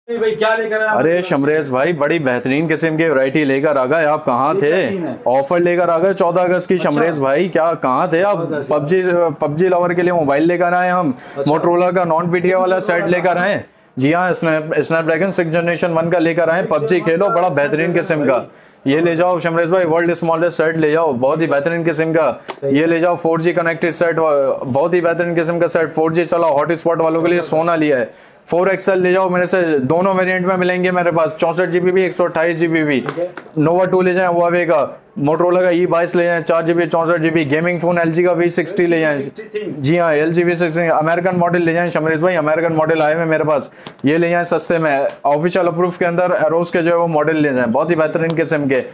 भाई क्या लेकर आए? अरे शमरेश भाई, बड़ी बेहतरीन किस्म की वैरायटी लेकर आ गए। आप कहाँ थे? ऑफर लेकर आ गए 14 अगस्त की। शमरेश भाई क्या कहाँ थे आप? पबजी लवर के लिए मोबाइल लेकर आए हम। मोटरोला का नॉन पीटीए वाला सेट लेकर आए। जी हाँ, स्नैपड्रैगन 6 जनरेशन 1 का लेकर आए। पबजी खेलो, बड़ा बेहतरीन किस्म का। ये ले जाओ शमरेश भाई, वर्ल्ड स्मॉलेस्ट सेट ले जाओ, बहुत ही बेहतरीन किस्म का। ये ले जाओ 4G कनेक्टेड सेट, बहुत ही बेहतरीन किस्म का सेट। 4G चला, हॉटस्पॉट वालों के लिए सोना लिया है। 4XL ले जाओ मेरे से, दोनों वेरिएंट में मिलेंगे मेरे पास, 64GB भी 128GB भी। नोवा 2 ले जाएं हुआवे का, मोटरोला का E22 ले जाएं 4GB 64GB। Gaming phone LG का V60 ले जाएं। जी हाँ, LG V60। अमेरिकन मॉडल ले जाएं शमरेश भाई, अमेरिकन मॉडल आए हुए मेरे पास, ये ले जाएं सस्ते में। ऑफिशियल अप्रूव के अंदर एरोस के जो है वो मॉडल ले जाएं, बहुत ही बेहतरीन किस्म के।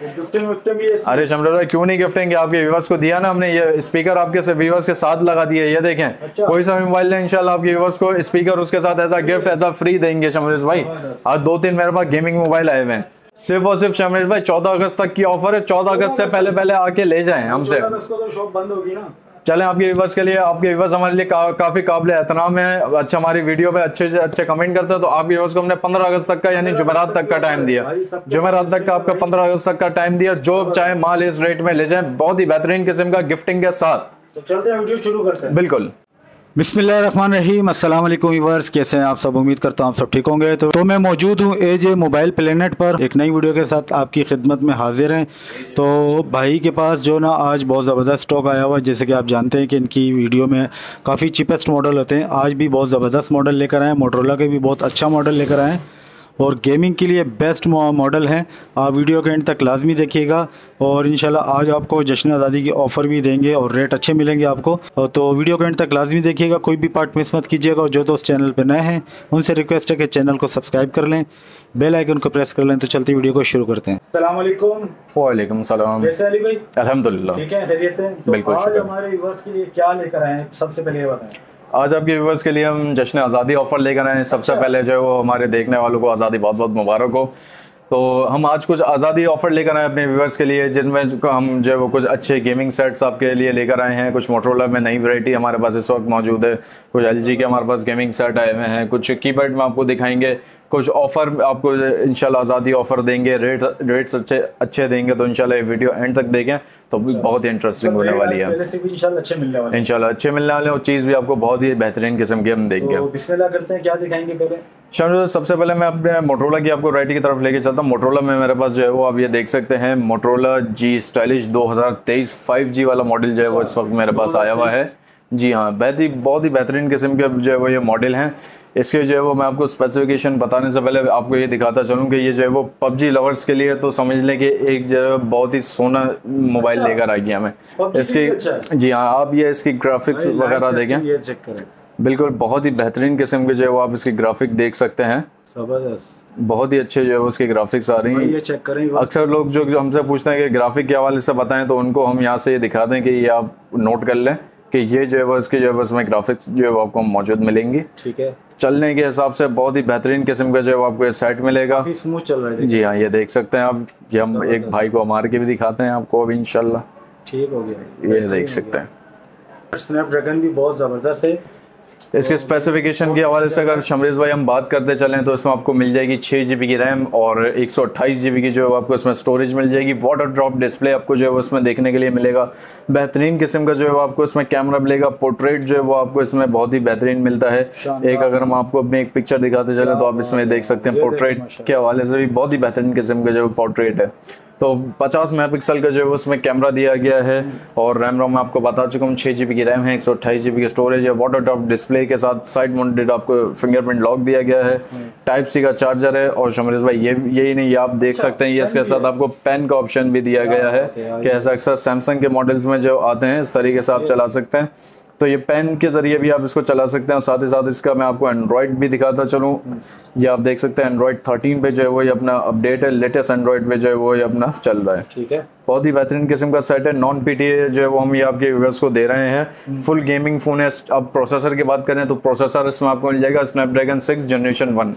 अरे शमरेश भाई क्यों नहीं गिफ्टेंगे, आपके व्यूअर्स को दिया ना हमने, ये स्पीकर आपके व्यूअर्स के साथ लगा दिया, ये देखें। कोई सा मोबाइल लें इंशाल्लाह आपके व्यूअर्स को स्पीकर उसके साथ as a gift, as a free देंगे शमरेश भाई। आज 2-3 मेरे पास गेमिंग मोबाइल आए हुए हैं, सिर्फ और सिर्फ शमरेश भाई 14 अगस्त तक की ऑफर है। 14 अगस्त से पहले आके ले जाएं हमसे। तो शॉप बंद होगी ना। चलें, आपके व्यूअर्स के लिए, आपके व्यूअर्स हमारे लिए काफी काबिल एहतराम है। अच्छा, हमारी वीडियो पे अच्छे से अच्छे कमेंट करते हैं, तो आपके व्यूअर्स को हमने 15 अगस्त तक का यानी जुमेरात तक का टाइम दिया। जुमेरात तक का आपका 15 अगस्त तक का टाइम दिया। जो चाहे माल इस रेट में ले जाएं, बहुत ही बेहतरीन किस्म का गिफ्टिंग के साथ। तो चलते हैं, वीडियो शुरू करते हैं। बिल्कुल। बिस्मिल्लाहिर्रहमानिर्रहीम, अस्सलाम वालेकुम व्यूअर्स, कैसे हैं आप सब? उम्मीद करता हूँ आप सब ठीक होंगे। तो मैं मौजूद हूँ AJ मोबाइल प्लेनेट पर एक नई वीडियो के साथ आपकी खिदमत में हाजिर हैं। तो भाई के पास जो ना आज बहुत ज़बरदस्त स्टॉक आया हुआ है। जैसे कि आप जानते हैं कि इनकी वीडियो में काफ़ी चीपेस्ट मॉडल होते हैं। आज भी बहुत ज़बरदस्त मॉडल लेकर आए, मोटरोला के भी बहुत अच्छा मॉडल लेकर आए और गेमिंग के लिए बेस्ट मॉडल हैं। आप वीडियो के एंड तक लाजमी देखिएगा और इंशाल्लाह आज आपको जश्न आज़ादी की ऑफ़र भी देंगे और रेट अच्छे मिलेंगे आपको। तो वीडियो के एंड तक लाजमी देखिएगा, कोई भी पार्ट मिस मत कीजिएगा। और जो दोस्त चैनल पर नए हैं उनसे रिक्वेस्ट है कि चैनल को सब्सक्राइब कर लें, बेल आइकन को प्रेस कर लें। तो चलती वीडियो को शुरू करते हैं। अस्सलाम वालेकुम। वालेकुम सलाम। कैसे अली भाई? अल्हम्दुलिल्लाह ठीक है, खैरियत से? तो बिल्कुल, आज हमारे व्यूअर्स के लिए क्या लेकर आए हैं, सबसे पहले ये बताएं। आज आपके व्यूवर्स के लिए हम जश्न आज़ादी ऑफर लेकर आए हैं। सबसे पहले जो है वो हमारे देखने वालों को आज़ादी बहुत बहुत मुबारक हो। तो हम आज कुछ आज़ादी ऑफर लेकर आए अपने व्यूवर्स के लिए, जिनमें हम जो है वो कुछ अच्छे गेमिंग सेट्स आपके लिए लेकर आए हैं। कुछ मोटरोला में नई वैरायटी हमारे पास इस वक्त मौजूद है, कुछ LG के हमारे पास गेमिंग सेट आए हुए हैं, कुछ कीपैड में आपको दिखाएंगे, कुछ ऑफर आपको इंशाल्लाह आज़ादी ऑफर देंगे, रेट्स अच्छे देंगे। तो इंशाल्लाह ये वीडियो एंड तक देखें तो भी बहुत ही इंटरेस्टिंग होने वाली है। इंशाल्लाह अच्छे मिलने वाले हैं। इंशाल्लाह अच्छे मिलने वाले हैं और चीज़ भी आपको बहुत ही बेहतरीन किस्म की हम देंगे। तो बिस्मिल्लाह करते हैं, क्या दिखाएंगे पहले? शामिल सबसे पहले मैं अपने मोटरोला की आपको वैरायटी की तरफ लेके चलता हूँ। मोटरोला में मेरे पास जो है वो आप ये देख सकते हैं, मोटरोला G स्टाइलिश 2023 5G वाला मॉडल जो है वो इस वक्त मेरे पास आया हुआ है। जी हाँ, बहुत ही बेहतरीन किस्म के जो है वो ये मॉडल हैं। इसके जो है वो मैं आपको स्पेसिफिकेशन बताने से पहले आपको ये दिखाता चलूँ कि ये जो है वो पबजी लवर्स के लिए तो समझ लें कि एक जो है बहुत ही सोना मोबाइल लेकर आ गया हमें। इसकी जी हाँ, आप ये इसकी ग्राफिक्स वगैरह देखें, ये चेक करें, बिल्कुल बहुत ही बेहतरीन किस्म के जो है वो आप इसकी ग्राफिक देख सकते हैं। जबरदस्त, बहुत ही अच्छे जो है उसकी ग्राफिक्स आ रही हैं। ये चेक करें। अक्सर लोग जो हमसे पूछते हैं कि ग्राफिक के हवाले से बताएं, तो उनको हम यहाँ से ये दिखा दें कि ये आप नोट कर लें कि ये जो है वो इसकी जो है उसमें ग्राफिक्स जो है वो आपको मौजूद मिलेंगी। ठीक है, चलने के हिसाब से बहुत ही बेहतरीन किस्म का जो है आपको ये सेट मिलेगा। स्मूथ चल रहा है। जी हाँ, ये देख सकते हैं आप। ये हम एक भाई को मार के भी दिखाते हैं आपको अभी इंशाल्लाह। ठीक हो गया, ये देख सकते हैं। स्नैपड्रैगन भी बहुत ज़बरदस्त है। इसके स्पेसिफिकेशन के हवाले से अगर शमरेश भाई हम बात करते चलें तो इसमें आपको मिल जाएगी 6GB की रैम और 128GB की जो है आपको इसमें स्टोरेज मिल जाएगी। वाटर ड्रॉप डिस्प्ले आपको जो है उसमें देखने के लिए मिलेगा। बेहतरीन किस्म का जो है आपको इसमें कैमरा मिलेगा। पोर्ट्रेट जो है वो आपको इसमें बहुत ही बेहतरीन मिलता है। एक अगर हम आपको अपनी एक पिक्चर दिखाते चलें तो आप इसमें देख सकते हैं, पोर्ट्रेट के हवाले से भी बहुत ही बेहतरीन किस्म का जो पोर्ट्रेट है। तो 50 मेगापिक्सल का जो है उसमें कैमरा दिया गया है और रैम रोम मैं आपको बता चुका हूँ। 6GB की रैम है, 128GB की स्टोरेज है, वाटर ड्रॉप डिस्प्ले के साथ साइड माउंटेड आपको फिंगरप्रिंट लॉक दिया गया है, टाइप सी का चार्जर है। और शमरेश भाई यही नहीं, ये आप देख सकते हैं, ये इसके साथ आपको पेन का ऑप्शन भी दिया गया है कि ऐसा अक्सर सैमसंग के मॉडल्स में जो आते हैं इस तरीके से आप चला सकते हैं। तो ये पेन के ज़रिए भी आप इसको चला सकते हैं। और साथ ही साथ इसका मैं आपको एंड्रॉयड भी दिखाता चलूँ। ये आप देख सकते हैं एंड्रॉयड 13 पे जो है वो ये अपना अपडेट है, लेटेस्ट एंड्रॉयड पे जो है वो ये अपना चल रहा है। ठीक है, बहुत ही बेहतरीन किस्म का सेट है। नॉन पीटीए जो है वो हम ये आपके व्यूअर्स को दे रहे हैं। फुल गेमिंग फ़ोन है। अब प्रोसेसर की बात करें तो प्रोसेसर इसमें आपको मिल जाएगा स्नैपड्रैगन 6 जनरेशन 1।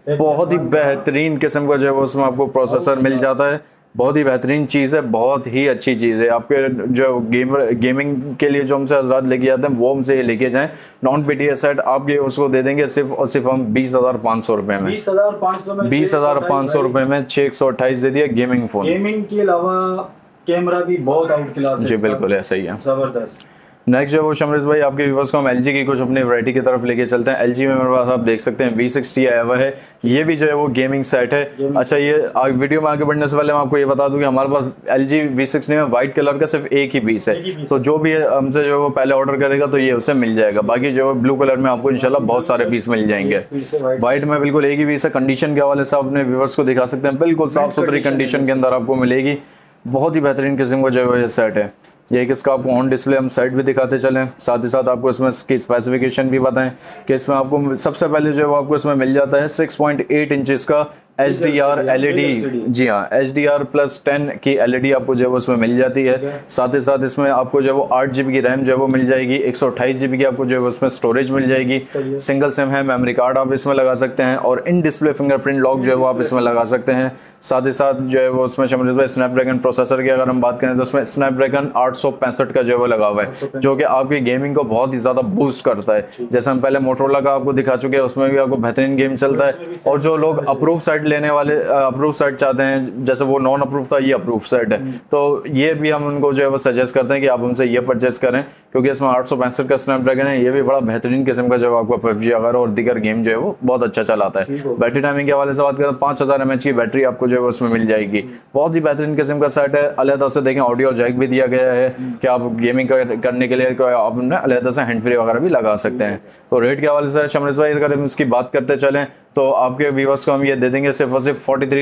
बहुत ही बेहतरीन किस्म का जो है वो उसमें आपको प्रोसेसर मिल जाता है। बहुत ही बेहतरीन चीज़ है, बहुत ही अच्छी चीज़ है। आपके जो गेमिंग के लिए जो हमसे आज़ाद लेके जाते हैं वो हमसे ये लेके जाएं। नॉन पीटीएस सेट आप ये उसको दे देंगे सिर्फ और सिर्फ हम 20,500 रुपये में। 20,500 रुपये में 628 दे दिया गेमिंग फोन। गेमिंग के अलावा कैमरा भी बहुत आउट क्लास है जी इसका। बिल्कुल ऐसा ही है। जबरदस्त। नेक्स्ट जो है वो शमरेश भाई आपके व्यूअर्स को हम एलजी की कुछ अपनी वैरायटी की तरफ लेके चलते हैं। एलजी में मेरे पास आप देख सकते हैं V60 आया हुआ है। ये भी जो है वो गेमिंग सेट है। अच्छा ये वीडियो में आगे बढ़ने से पहले मैं आपको ये बता दूं कि हमारे पास LG V60 में व्हाइट कलर का सिर्फ एक ही पीस है, तो जो भी हमसे जो है वो पहले ऑर्डर करेगा तो ये उसे मिल जाएगा। बाकी जो है ब्लू कलर में आपको इंशाल्लाह बहुत सारे पीस मिल जाएंगे। व्हाइट में बिल्कुल एक ही पीस है। कंडीशन के हवाले से अपने व्यूअर्स को दिखा सकते हैं, बिल्कुल साफ सुथरी कंडीशन के अंदर आपको मिलेगी। बहुत ही बेहतरीन किस्म का जो है ये सेट है। ये एक इसका आपको ऑन डिस्प्ले हम साइड भी दिखाते चलें, साथ ही साथ आपको इसमें इसकी स्पेसिफिकेशन भी बताएं कि इसमें आपको सबसे पहले जो है वो आपको इसमें मिल जाता है 6.8 इंचेस का HDR LED। जी हाँ, HDR+10 की LED आपको जो है वो इसमें मिल जाती है। साथ ही साथ इसमें आपको जो है वो 8 GB की रैम जो है वो मिल जाएगी। 128 GB की आपको जो है वो इसमें स्टोरेज मिल जाएगी। सिंगल सिम है, मेमोरी कार्ड आप इसमें लगा सकते हैं और इन डिस्प्ले फिंगरप्रिंट लॉक जो है वो आप इसमें लगा सकते हैं। साथ ही साथ जो है वो उसमें शमरेश भाई स्नैपड्रैगन प्रोसेसर की अगर हम बात करें तो उसमें स्नैपड्रैगन 865 का जो है वो लगा हुआ है, जो कि आपकी गेमिंग को बहुत ही ज्यादा बूस्ट करता है। जैसे हम पहले मोटरोला का आपको दिखा चुके हैं, उसमें भी आपको बेहतरीन गेम चलता है। और जो लोग अप्रूव साइट लेने वाले अप्रूव सेट चाहते हैं, जैसे वो नॉन अप्रूव था, ये अप्रूव सेट है, तो ये भी हम उनको जो है वो सजेस्ट करते हैं कि आप हमसे ये परचेस करें, क्योंकि इसमें 865 का स्नैपड्रैगन है। ये भी बड़ा बेहतरीन किस्म का जो है आपको PUBG वगैरह और दीगर गेम जो है वो बहुत अच्छा चलाता है। बैटरी टाइमिंग के हवाले से बात करें तो 5000 mAh की बैटरी आपको जो है उसमें मिल जाएगी। बहुत ही बेहतरीन किस्म का सेट है। अलहदा से देखें ऑडियो जैक भी दिया गया है कि आप गेमिंग करने के लिए आप अलहदा से हैंड फ्री वगैरह भी लगा सकते हैं। तो रेट के हवाले से शमरेश भाई अगर हम इसकी बात करते चलें तो आपके व्यूअर्स को हम ये दे देंगे सिर्फ और सिर्फ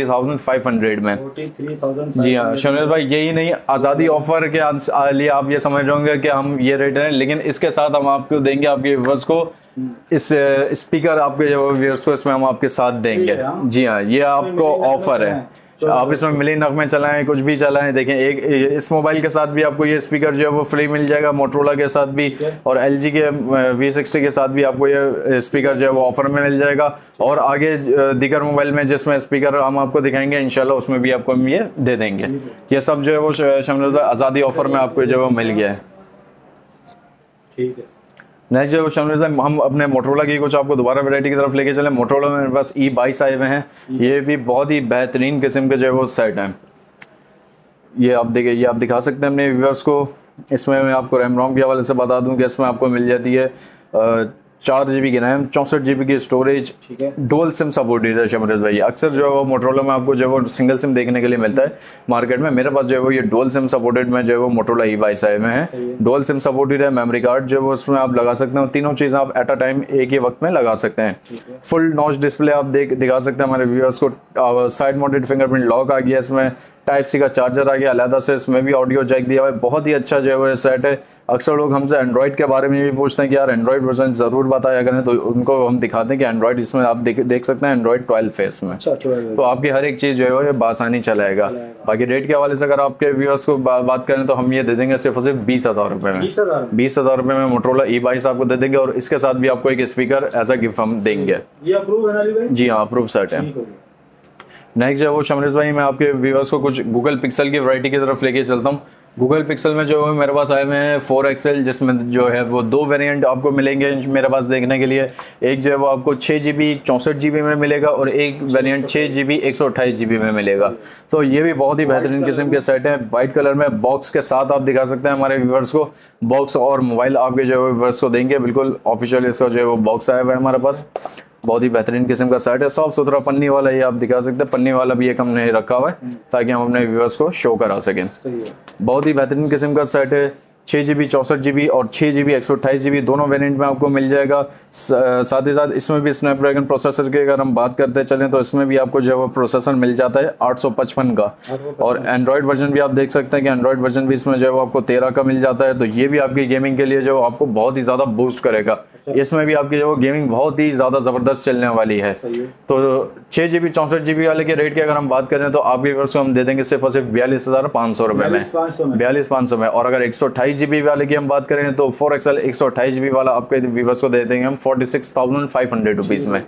43,500 में। 43,500। जी हाँ शमरेश भाई, यही नहीं, आज़ादी ऑफर के लिए आप ये समझ रहे होंगे कि हम ये रेट हैं, लेकिन इसके साथ हम आपको देंगे आपके व्यूअर्स को इस स्पीकर, आपके जो व्यूअर्स को इसमें हम आपके साथ देंगे। जी हाँ, ये आपको ऑफर है। आप इसमें मिली नगमे चलाएं, कुछ भी चलाएं। देखें एक इस मोबाइल के साथ भी आपको ये स्पीकर जो है वो फ्री मिल जाएगा, मोटरोला के साथ भी, और LG के V60 के साथ भी आपको ये स्पीकर जो है वो ऑफर में मिल जाएगा। और आगे दीगर मोबाइल में जिसमें स्पीकर हम आपको दिखाएंगे इंशाल्लाह उसमें भी आपको हम ये दे देंगे। ये सब जो है वो शमरेश आज़ादी ऑफर में आपको जो है वो मिल गया है। ठीक है। नेक्स्ट जो शमरेश हम अपने मोटरोला की कुछ आपको दोबारा वैरायटी की तरफ लेके चले। मोटरोला में मेरे पास E22 आए हुए हैं। ये भी बहुत ही बेहतरीन किस्म के जो है वो सेट हैं। ये आप देखिए, ये आप दिखा सकते हैं अपने व्यूअर्स को। इसमें मैं आपको रैम रोम के हवाले से बता दूं कि इसमें आपको मिल जाती है 4 GB की रैम, 64 GB की स्टोरेज, डुअल सिम सपोर्टेड है शमरेश भाई। अक्सर जो है वो मोटरोला में आपको जो है वो सिंगल सिम देखने के लिए मिलता है मार्केट में। मेरे पास जो है वो ये डुअल सिम सपोर्टेड में जो है वो मोटरोला E22 आए में है। डुअल सिम सपोर्टेड है, मेमोरी कार्ड जो है वो उसमें आप लगा सकते हैं। तीनों चीज़ें आप एट अ टाइम एक ही वक्त में लगा सकते हैं। फुल नॉच डिस्प्ले आप दिखा सकते हैं हमारे व्यूअर्स को। साइड माउंटेड फिंगरप्रिंट लॉक आ गया, इसमें टाइप सी का चार्जर आ गया अलहदा से, इसमें भी ऑडियो जैक दिया हुआ है। बहुत ही अच्छा जो है वो सेट है। अक्सर लोग हमसे एंड्रॉइड के बारे में भी पूछते हैं कि यार एंड्रॉइड वर्जन ज़रूर बताया करें, तो उनको हम दिखाते हैं कि एंड्रॉइड इसमें आप देख सकते हैं एंड्रॉइड 12 है इसमें। तो आपकी हर एक चीज़ जो है वो बासानी चलाएगा। बाकी रेट के हवाले से अगर आपके व्यूअर्स को बात करें तो हम ये दे देंगे सिर्फ और सिर्फ 20,000 रुपये में। 20,000 रुपये में मोटरोला E22 आपको दे देंगे और इसके साथ भी आपको एक स्पीकर एज अ गिफ्ट हम देंगे। ये अप्रूव है ना अली भाई? जी हाँ, अप्रूव सेट है। नेक्स्ट जो है वो शमरेश भाई मैं आपके व्यूअर्स को कुछ गूगल पिक्सल की वैरायटी की तरफ लेके चलता हूँ। गूगल पिक्सल में जो है मेरे पास आए हुए हैं 4XL, जिसमें जो है वो 2 वेरिएंट आपको मिलेंगे मेरे पास देखने के लिए। एक जो है वो आपको 6 GB 64 GB में मिलेगा और एक वेरिएंट 6 GB 128 GB में मिलेगा। तो ये भी बहुत ही बेहतरीन किस्म के सेट हैं। वाइट कलर में बॉक्स के साथ आप दिखा सकते हैं हमारे व्यूअर्स को। बॉक्स और मोबाइल आपके जो है व्यूअर्स को देंगे, बिल्कुल ऑफिशियल इसका जो है वो बॉक्स आया हुआ है हमारे पास। बहुत ही बेहतरीन किस्म का सेट है, साफ सुथरा पन्नी वाला ये आप दिखा सकते हैं। पन्नी वाला भी एक हमने रखा हुआ है ताकि हम अपने व्यूअर्स को शो करा सकें। बहुत ही बेहतरीन किस्म का सेट है। 6 GB 64 GB और 6 GB 128 GB दोनों वेरिएंट में आपको मिल जाएगा। साथ ही साथ इसमें भी स्नैपड्रैगन प्रोसेसर की अगर हम बात करते चलें तो इसमें भी आपको जो है वो प्रोसेसर मिल जाता है 855 का। और एंड्रॉयड वर्जन भी आप देख सकते हैं कि एंड्रॉयड वर्जन भी इसमें जो है वो आपको 13 का मिल जाता है। तो ये भी आपकी गेमिंग के लिए जो आपको बहुत ही ज़्यादा बूस्ट करेगा। इसमें भी आपकी जो गेमिंग बहुत ही ज़्यादा ज़बरदस्त चलने वाली है। तो 6 GB 64 GB वाले के रेट की अगर हम बात करें तो आपके व्यूअर्स को हम दे देंगे सिर्फ और सिर्फ 42,500 रुपये में। 42,500 में। और अगर 128 GB वाले की हम बात करें तो 4XL 128 GB वाला आपके व्यूअर्स को दे देंगे हम 46,500 रुपीज़ में।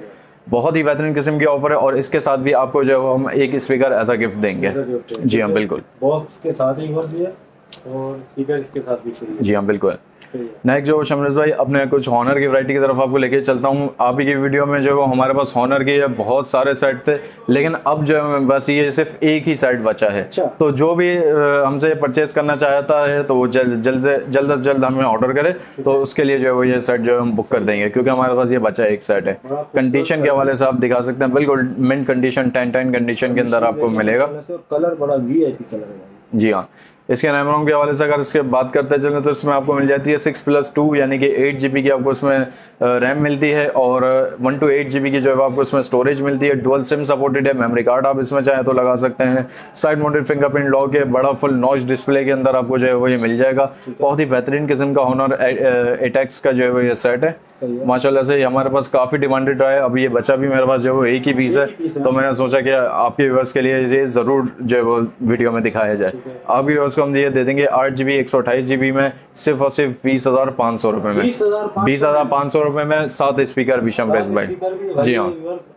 बहुत ही बेहतरीन किस्म की ऑफर है, और इसके साथ भी आपको जो है हम एक स्पीकर ऐसा गिफ्ट देंगे। जी हाँ बिल्कुल, बॉक्स के साथ ही वर्स है और स्पीकर इसके साथ भी फ्री है। जी हाँ बिल्कुल। नेक्स्ट जो शमरेश भाई अपने कुछ हॉनर की वैरायटी की तरफ आपको लेके चलता हूँ। आप ही की वीडियो में जो हमारे पास हॉनर के बहुत सारे सेट थे, लेकिन अब जो है बस ये सिर्फ एक ही सेट बचा है। तो जो भी हमसे परचेस करना चाहता है तो वो जल्द से जल्द हमें ऑर्डर करे, तो उसके लिए जो है वो ये सेट जो हम बुक कर देंगे, क्योंकि हमारे पास ये बचा एक सेट है। कंडीशन के हवाले से आप दिखा सकते हैं, बिल्कुल मिंट कंडीशन 10 कंडीशन के अंदर आपको मिलेगा। कलर बड़ा वीआईपी कलर है। जी हाँ। इसके रैम रोम के हवाले से अगर इसके बात करते चलें तो इसमें आपको मिल जाती है 6+2 यानी कि 8 GB की आपको इसमें रैम मिलती है, और 1 to 8 GB की जो है आपको इसमें स्टोरेज मिलती है। डुअल सिम सपोर्टेड है, मेमोरी कार्ड आप इसमें चाहे तो लगा सकते हैं। साइड माउंटेड फिंगरप्रिंट लॉक है, बड़ा फुल नॉच डिस्प्ले के अंदर आपको जो है वो ये मिल जाएगा। बहुत ही बेहतरीन किस्म का हॉनर 8X का जो है वो ये सेट है। माशाल्लाह से हमारे पास काफ़ी डिमांडेड रहा है। अभी ये बचा भी मेरे पास जो है वो एक ही पीस है, तो मैंने सोचा कि आपके व्यूअर्स के लिए ये ज़रूर जो है वो वीडियो में दिखाया जाए। आपके व्यूअर्स को हम ये दे देंगे 8 GB 128 GB में सिर्फ और सिर्फ 20,500 रुपये में। 20,500 रुपये में 7 स्पीकर भी शमरेश भाई। जी हाँ,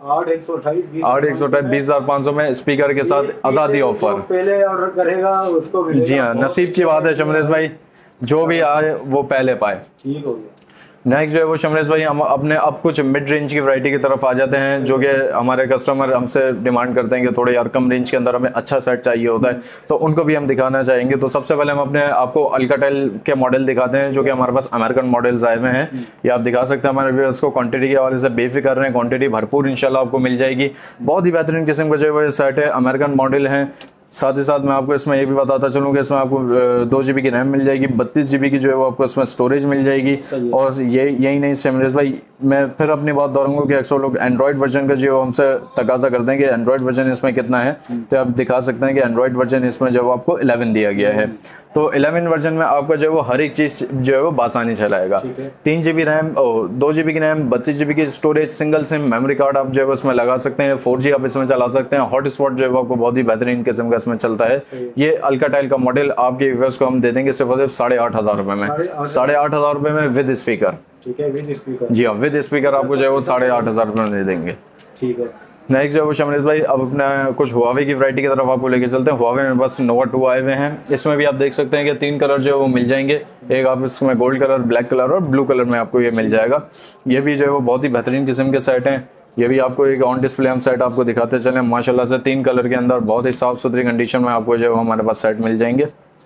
8/128 20,500 में स्पीकर के साथ आज़ादी ऑफर। पहले ऑर्डर करेगा उसको मिलेगा। जी हाँ, नसीब की बात है शमरेश भाई, जो भी आए वो पहले पाए। ठीक हो गया। नेक्स्ट जो है वो शमरेश भाई हम अपने अब कुछ मिड रेंज की वैरायटी की तरफ आ जाते हैं, जो कि हमारे कस्टमर हमसे डिमांड करते हैं कि थोड़े यार कम रेंज के अंदर हमें अच्छा सेट चाहिए होता है, तो उनको भी हम दिखाना चाहेंगे। तो सबसे पहले हम अपने आपको अल्काटेल के मॉडल दिखाते हैं, जो कि हमारे पास अमेरिकन मॉडल्स आए हुए हैं। ये आप दिखा सकते हैं हमारे व्यूअर्स को। क्वांटिटी के हवाले से बेफिक्र रहें, क्वांटिटी भरपूर इंशाल्लाह आपको मिल जाएगी। बहुत ही बेहतरीन किस्म का जो है वो सेट है, अमेरिकन मॉडल है। साथ ही साथ मैं आपको इसमें ये भी बताता चलूँ कि इसमें आपको 2 GB की रैम मिल जाएगी, 32 GB की जो है वो आपको इसमें स्टोरेज मिल जाएगी। और यही नहीं शमरेश भाई, मैं फिर अपनी बात दोहराऊंगा कि अक्सर लोग एंड्रॉयड वर्जन का जो हमसे तकाजा करते हैं कि एंड्रॉयड वर्जन इसमें कितना है, तो आप दिखा सकते हैं कि एंड्रॉयड वर्जन इसमें जो आपको 11 दिया गया है। तो 11 वर्जन में आपका जो है वो हर एक चीज़ जो है वो बासानी चलाएगा। 3 GB रैम और 2 GB की रैम, 32 GB की storage, single sim memory card आप जो है उसमें लगा सकते हैं। 4G आप इसमें चला सकते हैं। हॉटस्पॉट जो है वो आपको बहुत ही बेहतरीन किस्म का इसमें चलता है। ये अल्काटेल का मॉडल आपके व्यूअर्स को हम दे देंगे सिर्फ और सिर्फ 8,500 रुपये में। 8,500 रुपये में विद स्पीकर। ठीक है, विद स्पीकर। जी हाँ, विद स्पीकर आपको जो है वो 8,500 रुपये में दे देंगे। ठीक है। नेक्स्ट जो है वो शमरेश भाई अब अपना कुछ हुआवे की वैरायटी की तरफ आपको लेके चलते हैं। हुआवे में बस नोवा 2 आए हुए हैं। इसमें भी आप देख सकते हैं कि 3 कलर जो है वो मिल जाएंगे। एक आप इसमें गोल्ड कलर, ब्लैक कलर और ब्लू कलर में आपको ये मिल जाएगा। ये भी जो है वो बहुत ही बेहतरीन किस्म के सेट हैं। ये भी आपको एक ऑन डिस्प्ले हम सेट आपको दिखाते चलें। माशाल्लाह से 3 कलर के अंदर बहुत ही साफ़ सुथरी कंडीशन में आपको जो है हमारे पास सेट मिल जाएंगे।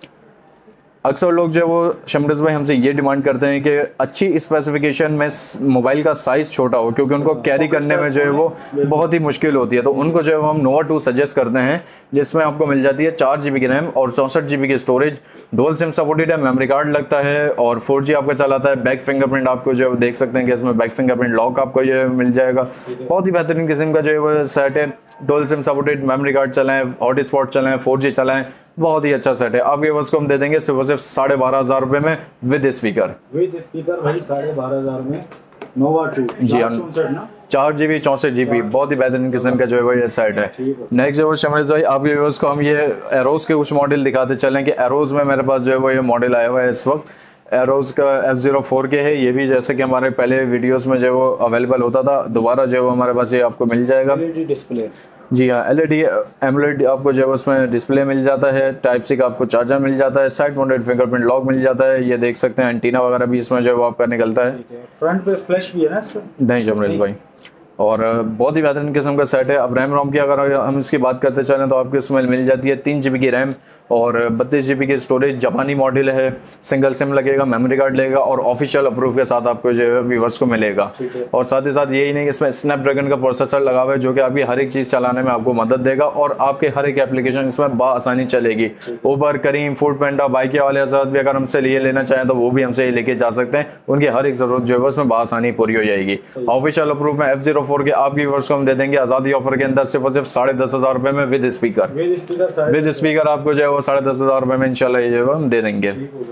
अक्सर लोग जो है वो शमरेश भाई हमसे ये डिमांड करते हैं कि अच्छी स्पेसिफिकेशन में मोबाइल का साइज़ छोटा हो, क्योंकि उनको कैरी करने में जो है वो बहुत ही मुश्किल होती है। तो उनको जो है हम नोवा 2 सजेस्ट करते हैं, जिसमें आपको मिल जाती है 4 GB की रैम और 64 GB की स्टोरेज। डुअल सिम सपोर्टेड है, मेमोरी कार्ड लगता है और 4G आपका चलाता है। बैक फिंगरप्रिंट आपको जो है देख सकते हैं कि इसमें बैक फिंगरप्रिंट लॉक आपको ये मिल जाएगा। बहुत ही बेहतरीन किस्म का जो है वो सेट है। Dual sim supported, memory card चलाएं, हॉटस्पॉट चलाएं, 4G चलाएं, बहुत ही अच्छा सेट है। आपके बस को हम दे देंगे सिर्फ 12,500 रुपये में विद स्पीकर। विद स्पीकर भाई 12,500 में नोवा 2। जी हाँ, 4 GB 64 GB बहुत ही बेहतरीन किस्म का जो है वो ये सेट है। नेक्स्ट जो है शमरेश भाई आपके व्यूअर्स को हम ये एरोज के कुछ मॉडल दिखाते चलें कि एरोज में मेरे पास जो है वो ये मॉडल आया हुआ है इस वक्त। एरोज का F04 के है। ये भी जैसे कि हमारे पहले वीडियोस में जो है वो अवेलेबल होता था, दोबारा जो है वो हमारे पास ये आपको मिल जाएगा। डिस्प्ले। जी हाँ, LED एमोलेड आपको जो है उसमें डिस्प्ले मिल जाता है। टाइप सी का आपको चार्जर मिल जाता है। साइड माउंटेड फिंगरप्रिंट लॉक मिल जाता है। ये देख सकते हैं एंटीना वगैरह भी इसमें जो है वो आपका निकलता है। फ्रंट पे फ्लैश भी है ना इसका? नहीं शमरेश भाई, और बहुत ही बेहतरीन किस्म का सेट है। अब रैम रोम की अगर हम इसकी बात करते चलें तो आपको इसमें मिल जाती है 3 GB की रैम और 32 GB की स्टोरेज। जापानी मॉडल है, सिंगल सिम लगेगा, मेमोरी कार्ड लगेगा और ऑफिशियल अप्रूव के साथ आपको जो है व्यूअर्स को मिलेगा। और साथ ही साथ यही नहीं, इसमें स्नैपड्रैगन का प्रोसेसर लगा हुआ है, जो कि आपकी हर एक चीज़ चलाने में आपको मदद देगा और आपके हर एक एप्लीकेशन इसमें बाआसानी चलेगी। उबर, करीम, फूड पैंडा, बाइक वाले हज़रात भी अगर हमसे लिए लेना चाहें तो वो भी हमसे लेके जा सकते हैं। उनकी हर एक ज़रूरत जो है उसमें बाआसानी पूरी हो जाएगी। ऑफिशियल अप्रूव में F04 के आपकी व्यूअर्स को हम दे देंगे आज़ादी ऑफर के अंदर सिर्फ और सिर्फ 10,500 रुपये में विद स्पीकर। विद स्पीकर आपको जो है वो 10,500 रुपये में इंशाल्लाह ये जो है हम दे देंगे।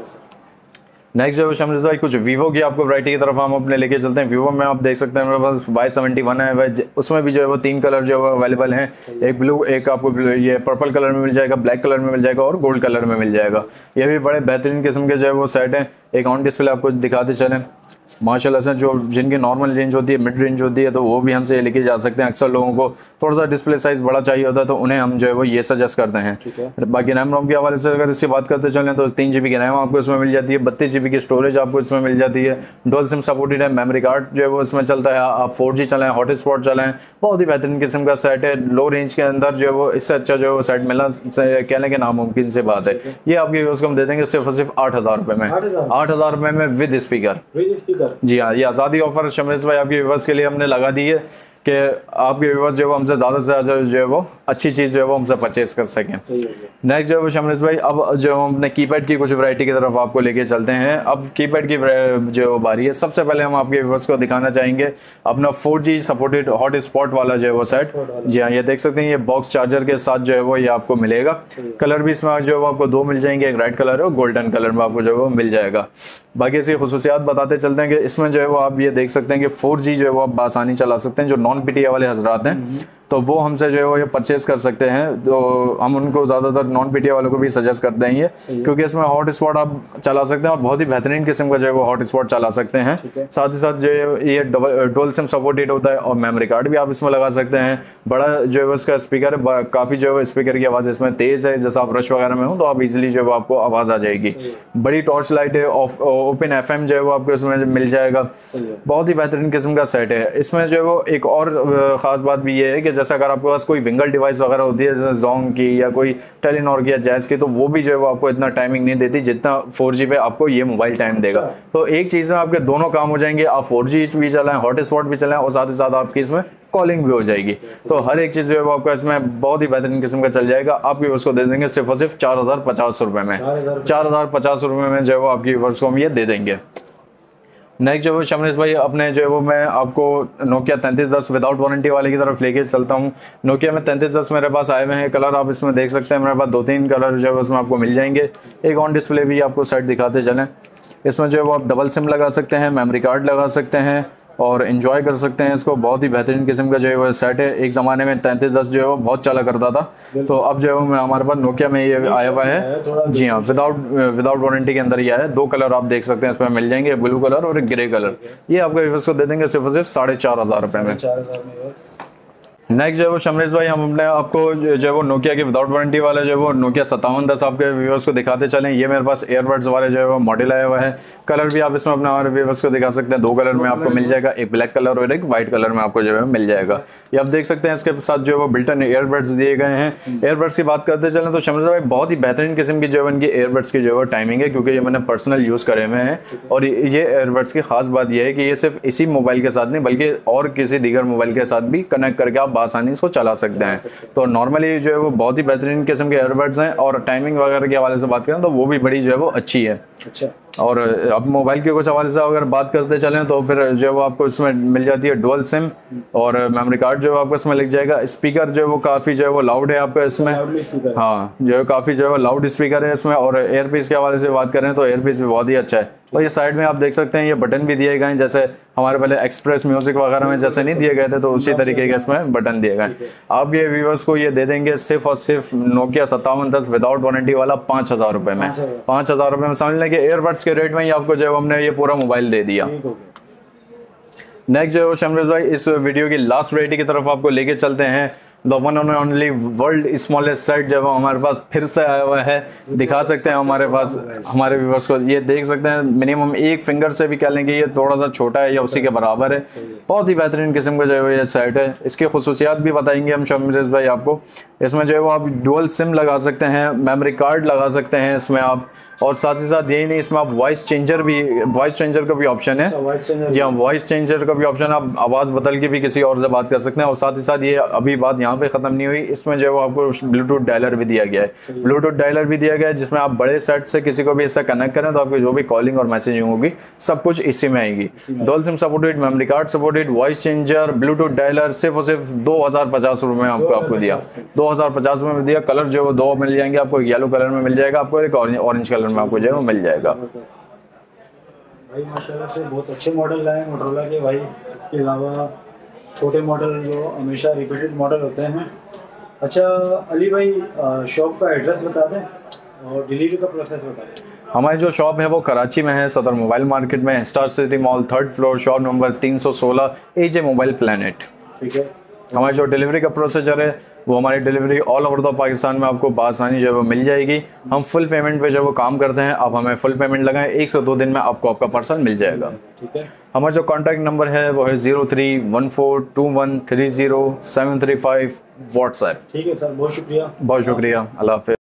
नेक्स्ट जो है शमरेश भाई कुछ वीवो की आपको वैरायटी की तरफ हम अपने लेके चलते हैं। वीवो में आप देख सकते हैं मेरे पास Y71 है, उसमें भी जो है वो 3 कलर जो है अवेलेबल हैं। एक ब्लू, एक आपको ये पर्पल कलर में मिल जाएगा, ब्लैक कलर में मिल जाएगा और गोल्ड कलर में मिल जाएगा। ये भी बड़े बेहतरीन किस्म के जो है वो सेट हैं। एक ऑन डिस्प्ले आपको दिखाते चलें। माशाल्लाह से जो जिनकी नॉर्मल रेंज होती है, मिड रेंज होती है, तो वो भी हमसे लेके जा सकते हैं। अक्सर लोगों को थोड़ा सा डिस्प्ले साइज बड़ा चाहिए होता है तो उन्हें हम जो है वो ये सजेस्ट करते हैं। बाकी रैम रोम के हवाले से अगर इसकी बात करते चलें तो 3 GB की रैम आपको इसमें मिल जाती है, 32 GB की स्टोरेज आपको इसमें मिल जाती है, डुअल सिम सपोर्टेड है, मेमोरी कार्ड जो है वो इसमें चलता है, आप 4G चलाएं, हॉटस्पॉट चलाएं, बहुत ही बेहतरीन किस्म का सेट है। लो रेंज के अंदर जो है वो इससे अच्छा जो है वो सेट मिलना कहने के नामुमकिन से बात है। ये आपके व्यूअर्स को हम दे देंगे सिर्फ और सिर्फ 8,000 रुपए में, 8,000 रुपए में विद स्पीकर। जी हाँ, ये आज़ादी ऑफर शमरेश भाई आपके व्यूअर्स के लिए हमने लगा दी है कि आपके व्यूअर्स जो है वो हमसे ज़्यादा से ज़्यादा जो है वो अच्छी चीज़ जो है वो हमसे परचेस कर सकें। नेक्स्ट जो है वो शमरेश भाई अब जो हम अपने कीपैड की कुछ वैरायटी की तरफ आपको लेके चलते हैं। अब कीपैड की जो बारी है, सबसे पहले हम आपके व्यूअर्स को दिखाना चाहेंगे अपना 4G सपोर्टेड हॉटस्पॉट वाला जो है वो सेट। जी हाँ, ये देख सकते हैं, ये बॉक्स चार्जर के साथ जो है वो ये आपको मिलेगा। कलर भी इसमें जो है वो आपको 2 मिल जाएंगे, एक रेड कलर है और गोल्डन कलर में आपको जो है वो मिल जाएगा। बाकी इसकी खुसूसियात बताते चलते हैं कि इसमें जो है वो आप ये देख सकते हैं कि 4G जो है वो आप आसानी चला सकते हैं। जो नॉन PTA वाले हजरात हैं तो वो हमसे जो है वो ये परचेज कर सकते हैं, तो हम उनको ज़्यादातर नॉन PTA वालों को भी सजेस्ट करते हैं ये, क्योंकि इसमें हॉटस्पॉट आप चला सकते हैं और बहुत ही बेहतरीन किस्म का जो है वो हॉटस्पॉट चला सकते हैं। साथ ही साथ जो है ये डुअल सिम सपोर्टेड होता है और मेमोरी कार्ड भी आप इसमें लगा सकते हैं। बड़ा जो है इसका स्पीकर है, काफ़ी जो है स्पीकर की आवाज़ इसमें तेज़ है, जैसा आप रश वगैरह में हो तो आप इजीली जो है आपको आवाज़ आ जाएगी। बड़ी टॉर्च लाइट है, ओपन FM जो है वो आपको इसमें मिल जाएगा। बहुत ही बेहतरीन किस्म का सेट है। इसमें जो है वो एक और ख़ास बात भी ये है कि जैसे अगर आपके पास कोई विंगल डिवाइस वगैरह होती है जैसे जोंग की या कोई टेलीनॉर की या जैज़ की, तो वो भी जो है वो आपको इतना टाइमिंग नहीं देती जितना 4G पे आपको ये मोबाइल टाइम देगा। तो एक चीज़ में आपके दोनों काम हो जाएंगे, आप 4G भी चलाएं, हॉटस्पॉट भी चलाएं और साथ ही साथ आपकी इसमें कॉलिंग भी हो जाएगी। तो हर एक चीज़ जो है वो आपका इसमें बहुत ही बेहतरीन किस्म का चल जाएगा। आपके व्यूअर्स को दे देंगे सिर्फ और सिर्फ 4,050 रुपये में, 4,050 रुपये में जो है वो आपके व्यूअर्स को हम ये दे देंगे। नेक्स्ट जो है शमरेश भाई अपने जो है वो मैं आपको नोकिया 3310 विदाउट वारंटी वाले की तरफ लेके चलता हूँ। नोकिया में 3310 मेरे पास आए हुए हैं, कलर आप इसमें देख सकते हैं, मेरे पास 2-3 कलर जो है उसमें आपको मिल जाएंगे। एक ऑन डिस्प्ले भी आपको सेट दिखाते चलें। इसमें जो है वो आप डबल सिम लगा सकते हैं, मेमोरी कार्ड लगा सकते हैं और एंजॉय कर सकते हैं इसको। बहुत ही बेहतरीन किस्म का जो है वो सेट है। एक ज़माने में 3310 जो है वो बहुत चला करता था, तो अब जो है हमारे पास नोकिया में ये आया हुआ है। जी हाँ, विदाउट वारंटी के अंदर ये आया है। 2 कलर आप देख सकते हैं इसमें मिल जाएंगे, ब्लू कलर और एक ग्रे कलर। ये आपको व्यूअर्स को दे देंगे सिर्फ और सिर्फ 4,500 रुपये में। नेक्स्ट जो है वो शमरेश भाई हम अपने आपको जो है वो नोकिया के विदाउट वारंटी वाला जो है वो नोकिया 5710 आपके व्यूअर्स को दिखाते चलें। ये मेरे पास एयरबड्स वाले जो है वो मॉडल आया हुआ है। कलर भी आप इसमें अपने हमारे व्यूअर्स को दिखा सकते हैं। 2 कलर में आपको मिल जाएगा, एक ब्लैक कलर और एक वाइट कलर में आपको जो है मिल जाएगा। ये आप देख सकते हैं इसके साथ जो है वो बिल्टन एयरबड्स दिए गए हैं। एयरबड्स की बात करते चलें तो शमरेश भाई बहुत ही बेहतरीन किस्म की जो है इनकी एयरबड्स की जो है टाइमिंग है, क्योंकि ये मैंने पर्सनल यूज़ करे हुए हैं। और ये एयरबड्स की खास बात यह है कि ये सिर्फ इसी मोबाइल के साथ नहीं बल्कि और किसी दीगर मोबाइल के साथ भी कनेक्ट करके आप आसानी इसको चला सकते हैं। तो नॉर्मली जो है वो बहुत ही बेहतरीन किस्म के एयरबड्स हैं और टाइमिंग वगैरह के हवाले से बात करें तो वो भी बड़ी जो है वो अच्छी है। अच्छा, और अब मोबाइल के कुछ हवाले से अगर बात करते चलें तो फिर जो है वो आपको इसमें मिल जाती है डुअल सिम और मेमोरी कार्ड जो है आपको इसमें लग जाएगा। स्पीकर जो है वो काफ़ी जो है वो लाउड है आपका इसमें। हाँ, जो है काफ़ी जो है वो लाउड स्पीकर है इसमें। और एयरपीस के हवाले से बात करें तो एयरपीस भी बहुत ही अच्छा है। और ये साइड में आप देख सकते हैं ये बटन भी दिए गए हैं, जैसे हमारे पहले एक्सप्रेस म्यूजिक वगैरह में जैसे नहीं दिए गए थे तो उसी तरीके के इसमें बटन दिए गए। आप ये व्यूअर्स को ये दे देंगे सिर्फ और सिर्फ नोकिया 5710 विदाउट वारंटी वाला 5,000 रुपये में। 5,000 रुपये में समझ लें कि एयरबड्स के रेट में ही आपको जो है हमने ये पूरा मोबाइल दे दिया। नेक्स्ट जो है शमरेश भाई इस वीडियो की लास्ट वैरायटी की तरफ आपको लेके चलते हैं। The one and only world smallest set जो हमारे पास फिर से आया हुआ है, दिखा सकते हैं हमारे पास हमारे व्यूअर्स को। ये देख सकते हैं मिनिमम एक फिंगर से भी कह लें कि ये थोड़ा सा छोटा है या उसी के बराबर है। बहुत ही बेहतरीन किस्म का जो है ये सेट है। इसकी खुसूसियात भी बताएंगे हम शमरेश भाई आपको। इसमें जो है वो आप डुअल सिम लगा सकते हैं, मेमोरी कार्ड लगा सकते हैं इसमें आप, और साथ ही साथ यही नहीं इसमें आप वॉइस चेंजर का भी ऑप्शन है। जी हाँ, वॉइस चेंजर का भी ऑप्शन, आप आवाज़ बदल के भी किसी और से बात कर सकते हैं। और साथ ही साथ ये अभी बात यहाँ पे ख़त्म नहीं हुई, इसमें जो है वो आपको ब्लूटूथ डायलर भी दिया गया है। ब्लूटूथ डायलर भी दिया गया है जिसमें आप बड़े सेट से किसी को भी इससे कनेक्ट करें तो आपकी जो भी कॉलिंग और मैसेजिंग होगी सब कुछ इसी में आएगी। Dual sim supported, memory card supported, voice changer, bluetooth dialer सिर्फ और सिर्फ 2,050 रुपये में आपको दिया। 2,050 रुपये में दिया। कलर जो है वो 2 मिल जाएंगे आपको, एक येलो कलर में मिल जाएगा आपको, एक ऑरेंज कलर में आपको जो है वो मिल जाएगा। भाई माशाल्लाह से बहुत अच्छे मॉडल लाए मोटरोला के भाई। इसके अलावा छोटे मॉडल जो हमेशा रिपीटेड मॉडल होते हैं। अच्छा अली भाई, शॉप का एड्रेस बता दें। और डिलीवरी का प्रोसेस बताइए। हमारी जो शॉप है वो कराची में है, सदर मोबाइल मार्केट में, star city mall 3rd floor, shop number 316, AJ mobile planet. ठीक है। हमारी जो डिलीवरी का प्रोसीजर है वो हमारी delivery all over the Pakistan में आपको बआसानी जो है वो मिल जाएगी। हम फुल पेमेंट पे जो वो काम करते हैं, आप हमें फुल पेमेंट लगाएं, 1 से 2 दिन में आपको आपका पार्सल मिल जाएगा। ठीक है। हमारा जो कॉन्टैक्ट नंबर है वो है 03142130 735 व्हाट्सएप। ठीक है सर, बहुत शुक्रिया। बहुत शुक्रिया, अल्लाह हाफिज़।